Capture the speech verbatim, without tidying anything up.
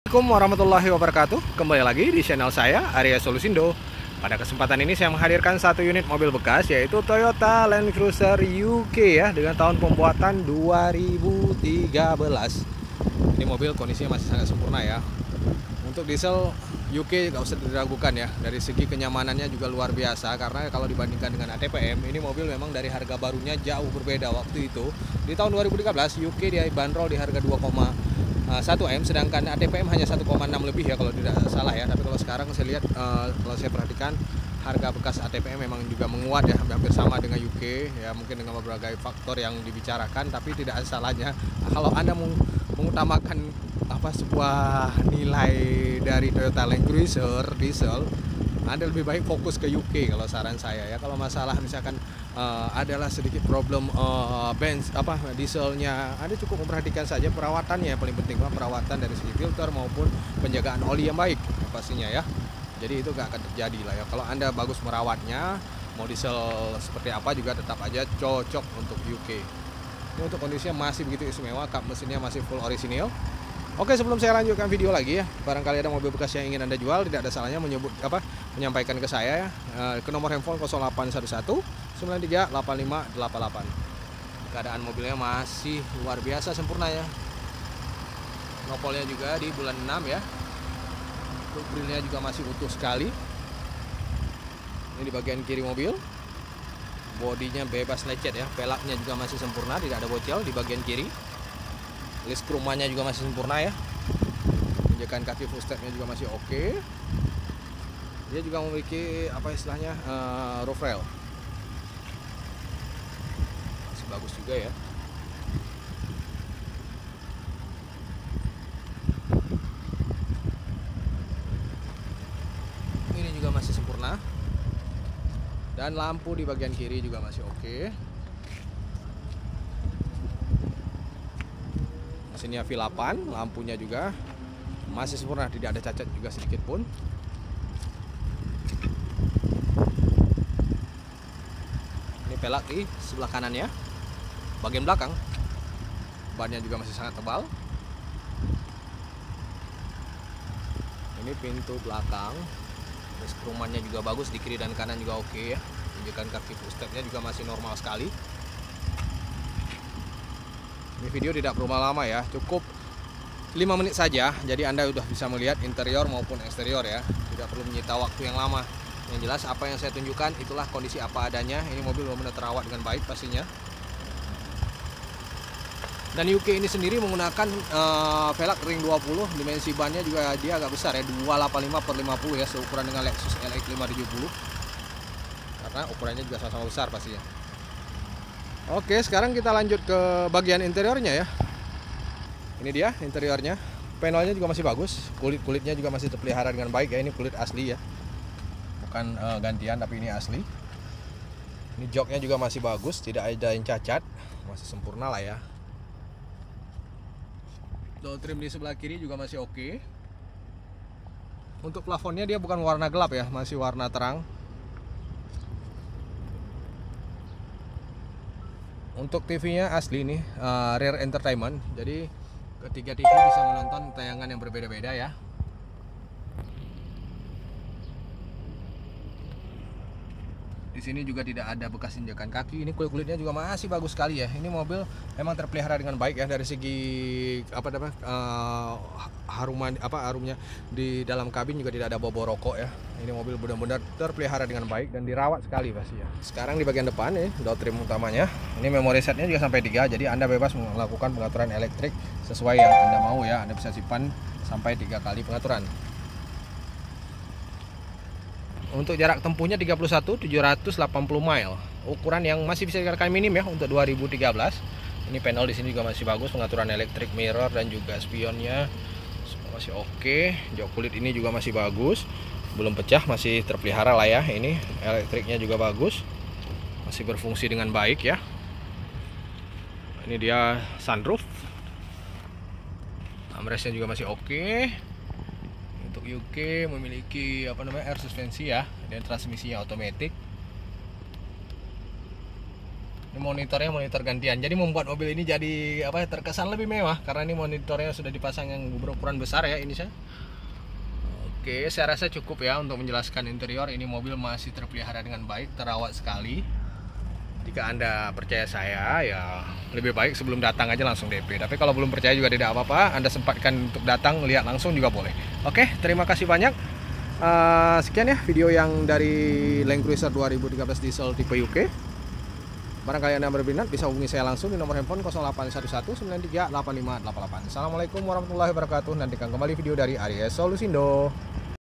Assalamualaikum warahmatullahi wabarakatuh. Kembali lagi di channel saya, Arya Solusindo. Pada kesempatan ini saya menghadirkan satu unit mobil bekas, yaitu Toyota Land Cruiser U K ya, dengan tahun pembuatan dua ribu tiga belas. Ini mobil kondisinya masih sangat sempurna ya. Untuk diesel U K nggak usah diragukan ya, dari segi kenyamanannya juga luar biasa. Karena kalau dibandingkan dengan A T P M, ini mobil memang dari harga barunya jauh berbeda. Waktu itu di tahun dua ribu tiga belas U K dia bandrol di harga dua koma satu M, sedangkan A T P M hanya satu koma enam lebih ya kalau tidak salah ya. Tapi kalau sekarang saya lihat, uh, kalau saya perhatikan harga bekas A T P M memang juga menguat ya, hampir sama dengan U K ya, mungkin dengan beberapa faktor yang dibicarakan. Tapi tidak ada salahnya kalau Anda mengutamakan apa sebuah nilai dari Toyota Land Cruiser diesel, Anda lebih baik fokus ke U K kalau saran saya ya. Kalau masalah misalkan uh, adalah sedikit problem uh, benz apa dieselnya, Anda cukup memperhatikan saja perawatannya. Yang paling penting perawatan dari segi filter maupun penjagaan oli yang baik pastinya ya. Jadi itu gak akan terjadi lah ya. Kalau Anda bagus merawatnya, mau diesel seperti apa juga tetap aja cocok untuk U K. Ini untuk kondisinya masih begitu istimewa, kap mesinnya masih full orisinil. Oke, sebelum saya lanjutkan video lagi ya, barangkali ada mobil bekas yang ingin Anda jual, tidak ada salahnya menyebut apa menyampaikan ke saya ya, ke nomor handphone nol delapan satu satu sembilan tiga delapan lima delapan delapan. Keadaan mobilnya masih luar biasa sempurna ya. Nopolnya juga di bulan enam ya. Untuk grillnya juga masih utuh sekali. Ini di bagian kiri mobil. Bodinya bebas lecet ya, pelaknya juga masih sempurna, tidak ada bocel di bagian kiri. List krumanya juga masih sempurna ya. Injekan kaki full stepnya juga masih oke. Okay. Dia juga memiliki apa istilahnya uh, roof rail, masih bagus juga ya. Ini juga masih sempurna. Dan lampu di bagian kiri juga masih oke. Okay. Mesinnya V delapan, lampunya juga masih sempurna, tidak ada cacat juga sedikit pun. Ini pelak di sebelah kanannya, bagian belakang bannya juga masih sangat tebal. Ini pintu belakang, skrumannya juga bagus, di kiri dan kanan juga oke ya. Injekan kaki full stepnya juga masih normal sekali. Ini video tidak perlu lama ya, cukup lima menit saja. Jadi Anda sudah bisa melihat interior maupun eksterior ya. Tidak perlu menyita waktu yang lama. Yang jelas apa yang saya tunjukkan itulah kondisi apa adanya. Ini mobil benar-benar terawat dengan baik pastinya. Dan U K ini sendiri menggunakan uh, velg ring dua puluh. Dimensi bannya juga dia agak besar ya, dua delapan lima per lima puluh ya, seukuran dengan Lexus L X lima tujuh puluh. Karena ukurannya juga sama-sama besar pastinya. Oke, sekarang kita lanjut ke bagian interiornya ya. Ini dia interiornya. Panelnya juga masih bagus. Kulit-kulitnya juga masih terpelihara dengan baik ya. Ini kulit asli ya, bukan uh, gantian, tapi ini asli. Ini joknya juga masih bagus, tidak ada yang cacat, masih sempurna lah ya. Door trim di sebelah kiri juga masih oke. Untuk plafonnya dia bukan warna gelap ya, masih warna terang. Untuk T V-nya asli nih, uh, rear entertainment. Jadi ketiga T V bisa menonton tayangan yang berbeda-beda ya. Di sini juga tidak ada bekas injakan kaki. Ini kulit-kulitnya juga masih bagus sekali ya. Ini mobil memang terpelihara dengan baik ya, dari segi apa namanya uh, haruman apa harumnya di dalam kabin juga tidak ada bau rokok ya. Ini mobil benar-benar terpelihara dengan baik dan dirawat sekali pasti ya. Sekarang di bagian depan nih, door trim utamanya. Ini memori setnya juga sampai tiga, jadi Anda bebas melakukan pengaturan elektrik sesuai yang Anda mau ya. Anda bisa simpan sampai tiga kali pengaturan. Untuk jarak tempuhnya tiga puluh satu ribu tujuh ratus delapan puluh mile. Ukuran yang masih bisa dikatakan minim ya untuk dua ribu tiga belas. Ini panel di sini juga masih bagus, pengaturan elektrik mirror dan juga spionnya masih oke. Jok kulit ini juga masih bagus, belum pecah, masih terpelihara lah ya. Ini elektriknya juga bagus, masih berfungsi dengan baik ya. Ini dia sunroof. Armrestnya juga masih oke. Untuk U K memiliki apa namanya air suspensi ya, dan transmisinya otomatis. Ini monitornya monitor gantian, jadi membuat mobil ini jadi apa terkesan lebih mewah karena ini monitornya sudah dipasang yang berukuran besar ya ini saya. Oke, saya rasa cukup ya untuk menjelaskan interior. Ini mobil masih terpelihara dengan baik, terawat sekali. Jika Anda percaya saya, ya lebih baik sebelum datang aja langsung D P. Tapi kalau belum percaya juga tidak apa-apa, Anda sempatkan untuk datang lihat langsung juga boleh. Oke, terima kasih banyak. Uh, sekian ya video yang dari Land Cruiser dua ribu tiga belas diesel tipe U K. Barangkali Anda berminat bisa hubungi saya langsung di nomor handphone nol delapan satu satu sembilan tiga delapan lima delapan delapan. Assalamualaikum warahmatullahi wabarakatuh. Nantikan kembali video dari Aries Solusindo.